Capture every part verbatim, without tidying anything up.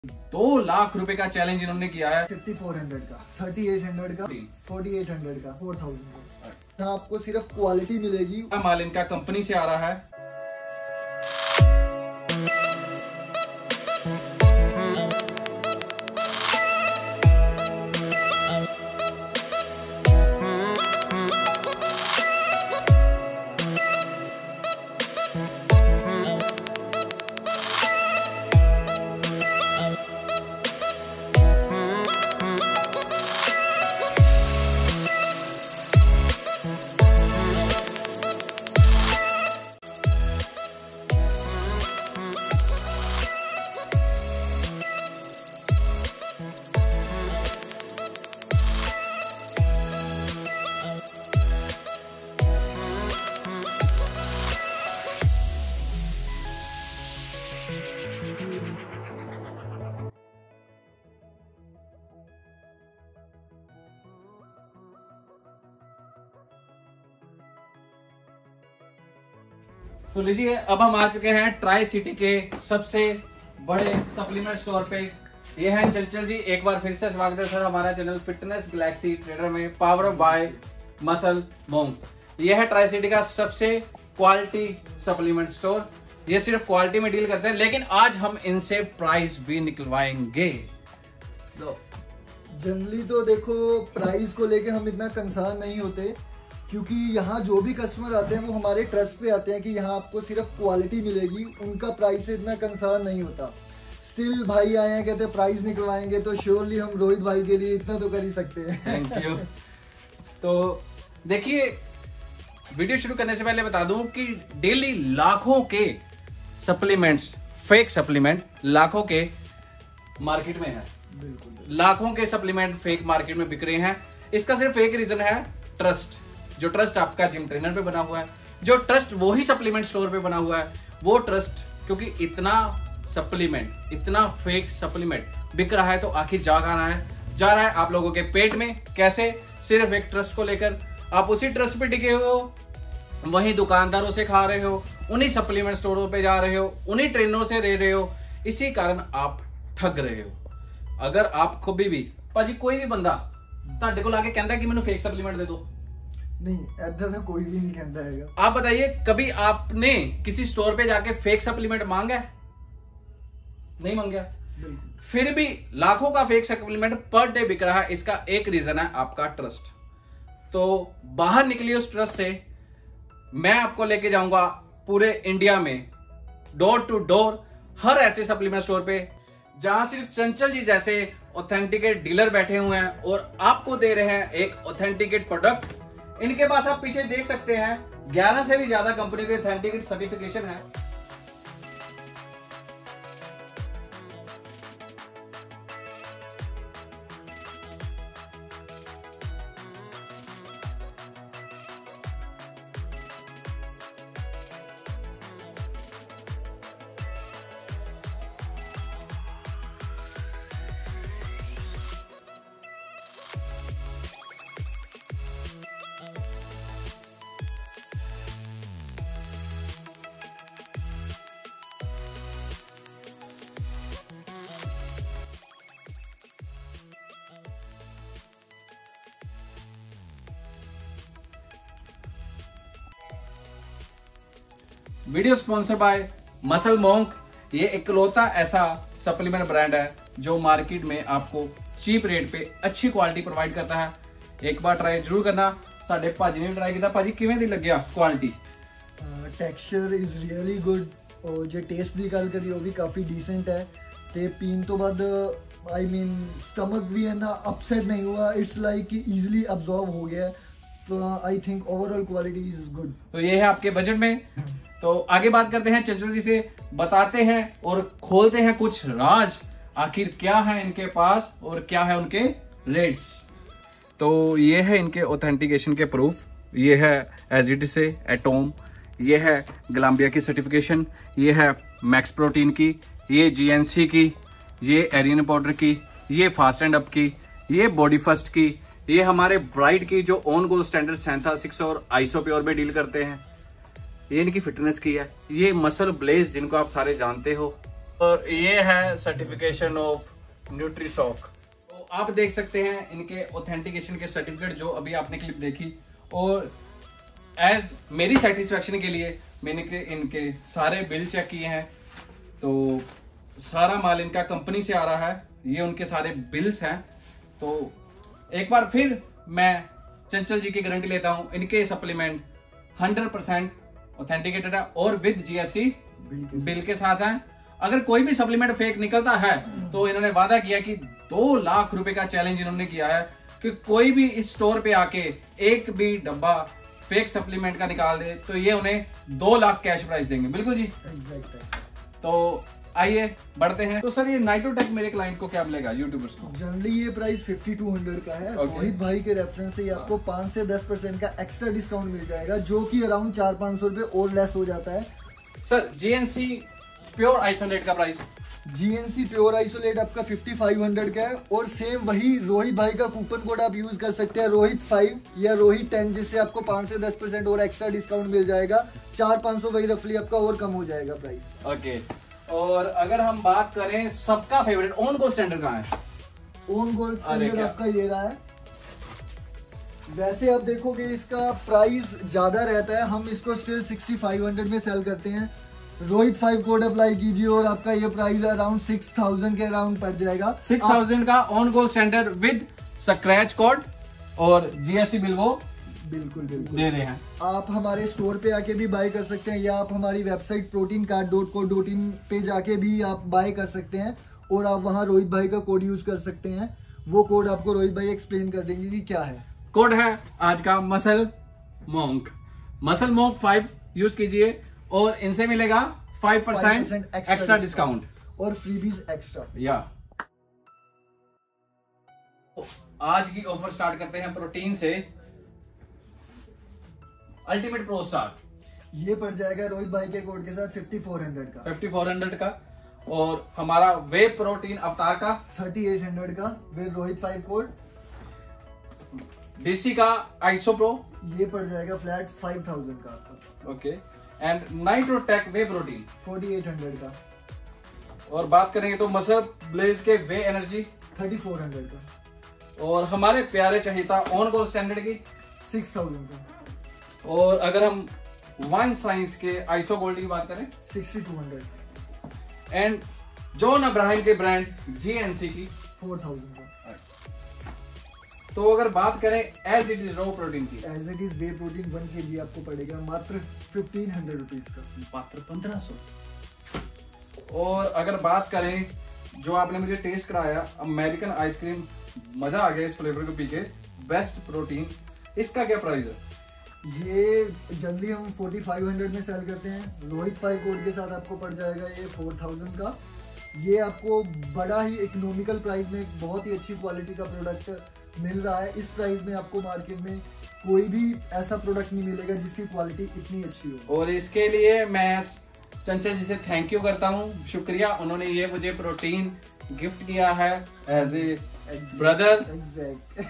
दो लाख रुपए का चैलेंज इन्होंने किया है। फिफ्टी फोर हंड्रेड का, थर्टी एट हंड्रेड का, फोर्टी एट हंड्रेड का, फोर थाउजेंड का। यहाँ आपको सिर्फ क्वालिटी मिलेगी। माल इनका कंपनी से आ रहा है। तो लीजिए, अब हम आ चुके हैं ट्राई सिटी के सबसे बड़े सप्लीमेंट स्टोर पे। ये है चंचल जी। एक बार फिर से स्वागत है सर हमारा चैनल फिटनेस गैलेक्सी ट्रेडर में, पावर बाय मसल मोंक। ये है ट्राई सिटी का सबसे क्वालिटी सप्लीमेंट स्टोर। ये सिर्फ क्वालिटी में डील करते हैं, लेकिन आज हम इनसे प्राइस भी निकलवाएंगे। तो जनरली तो देखो, प्राइस को लेके हम इतना कंसर्न नहीं होते, क्योंकि यहाँ जो भी कस्टमर आते हैं वो हमारे ट्रस्ट पे आते हैं कि यहाँ आपको सिर्फ क्वालिटी मिलेगी। उनका प्राइस से इतना कंसर्न नहीं होता। स्टिल भाई आए हैं, कहते हैं प्राइस निकलवाएंगे, तो श्योरली हम रोहित भाई के लिए इतना तो कर ही सकते हैं। Thank you. तो देखिए, वीडियो शुरू करने से पहले बता दूं कि डेली लाखों के सप्लीमेंट्स, फेक सप्लीमेंट लाखों के मार्केट में है। बिल्कुल, लाखों के सप्लीमेंट फेक मार्केट में बिक रहे हैं। इसका सिर्फ एक रीजन है, ट्रस्ट। जो ट्रस्ट आपका जिम ट्रेनर पे बना हुआ है, जो ट्रस्ट वो ही सप्लीमेंट स्टोर पे बना हुआ है, वो ट्रस्ट, क्योंकि इतना सप्लीमेंट, इतना फेक सप्लीमेंट बिक रहा है, तो आखिर जा कहां रहा है? जा रहा है आप लोगों के पेट में। कैसे? सिर्फ एक ट्रस्ट को लेकर। आप उसी ट्रस्ट पे टिके हो, वहीं दुकानदारों से खा रहे हो, उन्हीं सप्लीमेंट स्टोरों पे जा रहे हो, उन्हीं ट्रेनरों से रह रहे हो। इसी कारण आप ठग रहे हो। अगर आप कभी भी भाजी कोई भी बंदा ਤੁਹਾਡੇ ਕੋਲ आके कहता है कि मैंने फेक सप्लीमेंट दे दो, नहीं, ऐसा तो कोई भी नहीं कहता है। आप बताइए, कभी आपने किसी स्टोर पे जाके फेक सप्लीमेंट मांगा है? नहीं मांगा। फिर भी लाखों का फेक सप्लीमेंट पर डे बिक रहा है। इसका एक रीजन है आपका ट्रस्ट। तो बाहर निकलिए उस ट्रस्ट से। मैं आपको लेके जाऊंगा पूरे इंडिया में, डोर टू डोर, हर ऐसे सप्लीमेंट स्टोर पे जहां सिर्फ चंचल जी जैसे ऑथेंटिकेट डीलर बैठे हुए हैं और आपको दे रहे हैं एक ऑथेंटिकेट प्रोडक्ट। इनके पास आप पीछे देख सकते हैं, ग्यारह से भी ज्यादा कंपनी के ऑथेंटिकेट सर्टिफिकेशन है। Video sponsor by Muscle Monk. ये इकलौता ऐसा सप्लीमेंट ब्रांड है जो मार्केट में आपको चीप रेट पे अच्छी क्वालिटी प्रोवाइड करता है। एक बार ट्राई जरूर करना। साडे भाजी ने ट्राई किया। भाजी किवें दी लग्या quality? Texture is really good, और जो टेस्ट की गल करी वो भी काफ़ी डिसेंट है। ते पीन तो बाद आई मीन स्टमक भी है ना अपसेट नहीं हुआ। इट्स लाइक कि इजीली अब्जॉर्ब हो गया। तो I think overall quality is good. तो ये है आपके बजट में। तो आगे बात करते हैं चंचल जी से, बताते हैं और खोलते हैं कुछ राज, आखिर क्या है इनके पास और क्या है उनके रेट्स। तो ये है इनके ऑथेंटिकेशन के प्रूफ। ये है एजिड से एटोम, ये है ग्लाम्बिया की सर्टिफिकेशन, ये है मैक्स प्रोटीन की, ये जीएनसी की, ये एरियन पाउडर की, ये फास्ट एंड अप की, ये बॉडी फर्स्ट की, ये हमारे ब्राइट की जो ON Gold Standard Syntha six और आइसो प्योर में डील करते हैं। ये इनकी फिटनेस की है। ये मसल ब्लेज जिनको आप सारे जानते हो, और ये है सर्टिफिकेशन ऑफ न्यूट्रीसॉक। तो आप देख सकते हैं इनके ऑथेंटिकेशन के सर्टिफिकेट जो अभी आपने क्लिप देखी, और एज मेरी सेटिस्फेक्शन के लिए मैंने के इनके सारे बिल चेक किए हैं। तो सारा माल इनका कंपनी से आ रहा है, ये उनके सारे बिल्स हैं। तो एक बार फिर मैं चंचल जी की गारंटी लेता हूं, इनके सप्लीमेंट हंड्रेड परसेंट ऑथेंटिकेटेड है और विद जीएसटी बिल के साथ है। अगर कोई भी सप्लीमेंट फेक निकलता है तो इन्होंने वादा किया कि दो लाख रुपए का चैलेंज इन्होंने किया है कि कोई भी इस स्टोर पे आके एक भी डब्बा फेक सप्लीमेंट का निकाल दे तो ये उन्हें दो लाख कैश प्राइस देंगे। बिल्कुल जी, एग्जैक्ट। तो आइए बढ़ते हैं। तो सर ये नाइट्रोटेक मेरे क्लाइंट को क्या मिलेगा, यूट्यूबर्स को? जनरली ये प्राइस फिफ्टी टू हंड्रेड का है। okay. रोहित भाई के रेफरेंस से आपको पाँच से दस परसेंट का एक्स्ट्रा डिस्काउंट मिल जाएगा, जो कि अराउंड चार पाँच सौ रुपए और लेस हो जाता है। सर जीएनसी प्योर आइसोलेट का प्राइस? जीएनसी प्योर आइसोलेट आपका फिफ्टी फाइव हंड्रेड का है, और सेम वही रोहित भाई का कूपन कोड आप यूज कर सकते हैं, रोहित फाइव या रोहित टेन, जिससे आपको पाँच से दस परसेंट और एक्स्ट्रा डिस्काउंट मिल जाएगा। चार पाँच सौ वही रफली आपका और कम हो जाएगा प्राइस। Okay okay. और अगर हम बात करें सबका फेवरेट ओन गोल्ड स्टैंडर्ड कहाँ है? ओन गोल्ड स्टैंडर्ड आपका ये रहा है। वैसे आप देखोगे इसका प्राइस ज्यादा रहता है, हम इसको स्टिल सिक्सटी फाइव हंड्रेड में सेल करते हैं। रोहित फाइव कोड अप्लाई कीजिए और आपका ये प्राइस अराउंड सिक्स थाउजेंड के अराउंड पड़ जाएगा। सिक्स थाउजेंड का ON Gold Standard with scratch code और जीएसटी बिल वो बिल्कुल बिल्कुल दे रहे हैं। आप हमारे स्टोर पे आके भी बाय कर सकते हैं, या आप हमारी website protein card dot co dot in पे जाके भी आप बाय कर सकते हैं, और आप वहां रोहित भाई का कोड यूज कर सकते हैं। वो कोड आपको रोहित भाई एक्सप्लेन कर देंगे कि क्या है। कोड है आज का Muscle Monk. Muscle Monk five use कीजिए और इनसे मिलेगा फाइव परसेंट एक्स्ट्रा डिस्काउंट और फ्रीबीज एक्स्ट्रा। या आज की ऑफर स्टार्ट करते हैं प्रोटीन से। अल्टीमेट प्रो स्टार ये पड़ जाएगा रोहित भाई के कोड के साथ फिफ्टी फोर हंड्रेड का फिफ्टी फोर हंड्रेड का, और हमारा वे प्रोटीन अवतार का थर्टी एट हंड्रेड का with Rohit five code. DC का आइसो प्रो ये पड़ जाएगा फ्लैट फाइव थाउजेंड का आपको। Okay. And Nitrotech whey protein forty eight hundred का। और बात करेंगे तो मसल ब्लेज के whey energy thirty four hundred का। और हमारे प्यारे चहिता ऑन गोल्ड स्टैंडर्ड की सिक्स थाउजेंड का। और अगर हम वन साइंस के आइसो गोल्ड की बात करें sixty two hundred. And John Abraham के ब्रांड जीएनसी की फोर थाउजेंड का। तो अगर बात करें as it is raw protein की, as it is whey protein one के लिए आपको पड़ेगा मात्र फिफ्टीन हंड्रेड रुपीज का, मात्र पंद्रह सौ। और अगर बात करें जो आपने मुझे टेस्ट कराया अमेरिकन आइसक्रीम, मजा आ गया इस फ्लेवर को पी के, बेस्ट प्रोटीन, इसका क्या प्राइस है? ये जनरली हम फोर्टी फाइव हंड्रेड में सेल करते हैं। रोहित फाइव कोड के साथ आपको पड़ जाएगा ये फोर थाउजेंड का। ये आपको बड़ा ही इकोनॉमिकल प्राइस में बहुत ही अच्छी क्वालिटी का प्रोडक्ट मिल रहा है। इस प्राइस में आपको मार्केट में कोई भी ऐसा प्रोडक्ट नहीं मिलेगा जिसकी क्वालिटी इतनी अच्छी हो। और इसके लिए मैं चंचल जी से थैंक यू करता हूँ, शुक्रिया, उन्होंने ये मुझे प्रोटीन गिफ्ट किया है एज ए ब्रदर। एग्जैक्ट।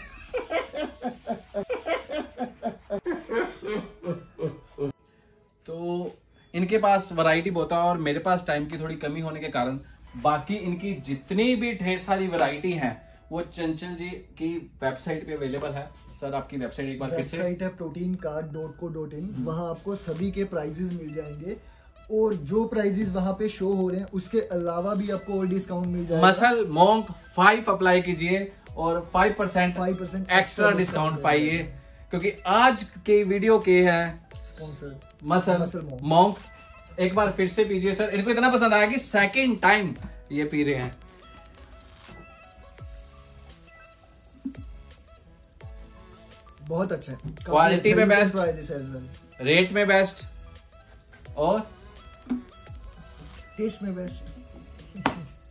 तो इनके पास वैरायटी बहुत है और मेरे पास टाइम की थोड़ी कमी होने के कारण बाकी इनकी जितनी भी ढेर सारी वैरायटी हैं वो चंचल जी की वेबसाइट पे अवेलेबल है। सर आपकी वेबसाइट एक बार फिर से। वेबसाइट है protein card dot co dot in. वहाँ आपको सभी के प्राइजेस मिल जाएंगे, और जो प्राइजेस वहाँ पे शो हो रहे हैं उसके अलावा भी आपको और डिस्काउंट मिल जाएगा। मसल मॉन्क फाइव अप्लाई कीजिए और five percent five percent extra discount पाइए, क्योंकि आज के वीडियो के है मसल मॉन्क। एक बार फिर से पीजिए सर, इनको इतना पसंद आया कि सेकंड टाइम ये पी रहे हैं। बहुत अच्छा है, क्वालिटी में बेस्ट, well. रेट में बेस्ट और टेस्ट में बेस्ट।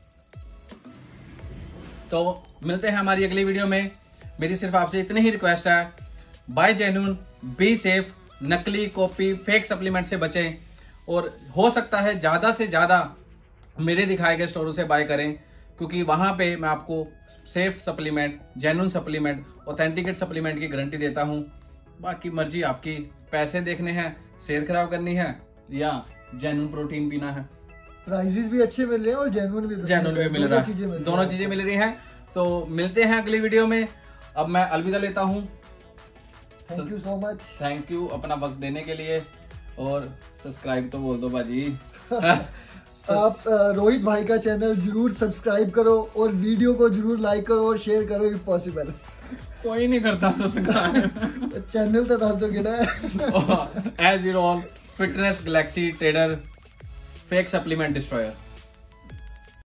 तो मिलते हैं हमारी अगली वीडियो में। मेरी सिर्फ आपसे इतनी ही रिक्वेस्ट है, बाय जेन्युइन, बी सेफ, नकली कॉपी फेक सप्लीमेंट से बचें, और हो सकता है ज्यादा से ज्यादा मेरे दिखाए गए स्टोरों से बाय करें, क्योंकि वहां पे मैं आपको safe supplement, genuine supplement, authenticate supplement की गारंटी देता हूं। बाकी मर्जी आपकी, पैसे देखने हैं, सेहत खराब करनी है या जेन्युइन प्रोटीन पीना है। प्राइजेस भी अच्छे मिल रहे हैं और जेन्युइन भी जेन्युइन भी मिल रहा है, दोनों चीजें मिल रही हैं। तो मिलते हैं अगली वीडियो में, अब मैं अलविदा लेता हूँ। Thank you so much, thank you अपना वक्त देने के लिए, और सब्सक्राइब तो बोल दो बाजी। आप रोहित भाई का चैनल जरूर सब्सक्राइब करो और वीडियो को जरूर लाइक करो और शेयर करो इफ पॉसिबल। कोई नहीं करता सब्सक्राइब। चैनल तो दस दो किहड़ा है। As you all Fitness Galaxy Trader fake supplement destroyer.